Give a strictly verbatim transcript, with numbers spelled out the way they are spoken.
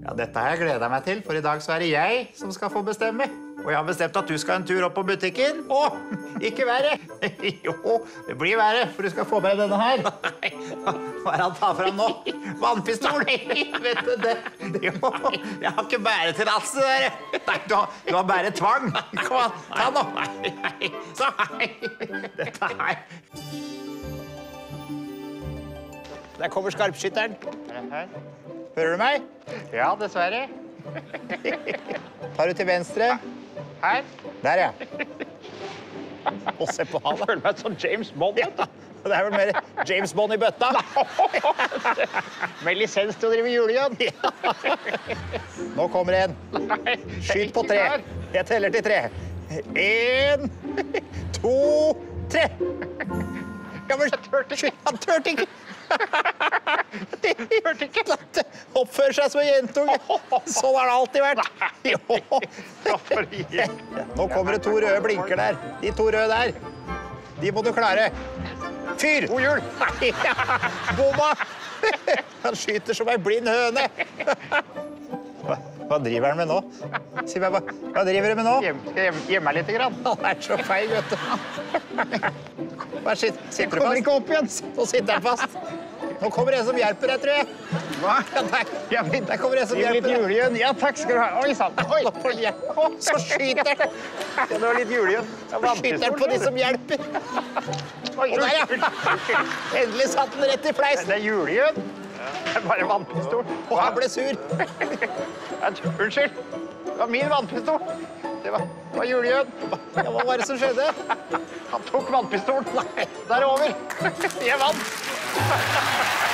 Ja, dette har jeg gledet meg til, for i dag så er det jeg som skal få bestemme. Og jeg har bestemt at du skal en tur opp på butikken. Å, ikke verre. Jo, det blir verre, for du skal få med denne her. Hva er han tar fram nå? Vannpistol. Vet du det? Jo, jeg har ikke bæretillatelse der. Nei, du har, du har bare tvang. Kom an, ta nå. Så, dette her. Der kommer skarpskytteren. Hører du meg? Ja, dessverre. Tar du til venstre? Her? Der, ja. Og se på han. Jeg føler meg som James Bond. Ja, det er vel mer James Bond i bøtta. Med lisens til å drive julegård. Ja. Nå kommer en. Skyt på tre. Jeg teller til tre. En, to, tre. Ja, men Jeg tørte ikke. han tørte ikke. Hørte ikke. Oppfører seg som en jentunge. Sånn har det alltid vært. Jo. Nå kommer det to røde blinker der. De to røde der. De må du klare. Fyr! God jul! Bomma! Han skyter som en blind høne. Hva, hva driver han med nå? Si meg, hva, hva driver du med nå? Gjem, skal jeg gjemme meg litt grann? Han er så feil, vet du. Hva sitter, sitter du kommer fast? ikke opp igjen. Nå sitter han fast. Nå kommer en som hjelper deg, tror jeg. Hva? Ja, der, Ja, men- der kommer en som Gi meg litt hjelper deg. julegård. Ja, takk skal du ha. Oi, sant. Oi. Nå får du hjelp. Så skyter han. Ja, det var litt julegård. Ja, Skyter han på de som hjelper. Oi, Og der, ja. Endelig satt den rett i fleis. Det er julegård. Det er bare vannpistol. Og han ble sur. Ja, unnskyld. Det var min vannpistol. Det var, det var julegård. Ja, hva var det som skjedde? Han tok vannpistolen. Nei, det er over. Jeg vant.